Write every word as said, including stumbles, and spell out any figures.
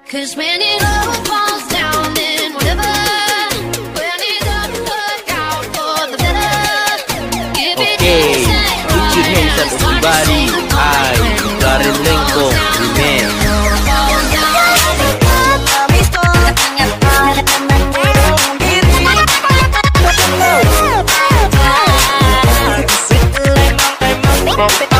Cause when it all falls down and whatever, when it doesn't work out for the better, give it Okay, put your hands up everybody. I, dari Lengkong, remix. Bye.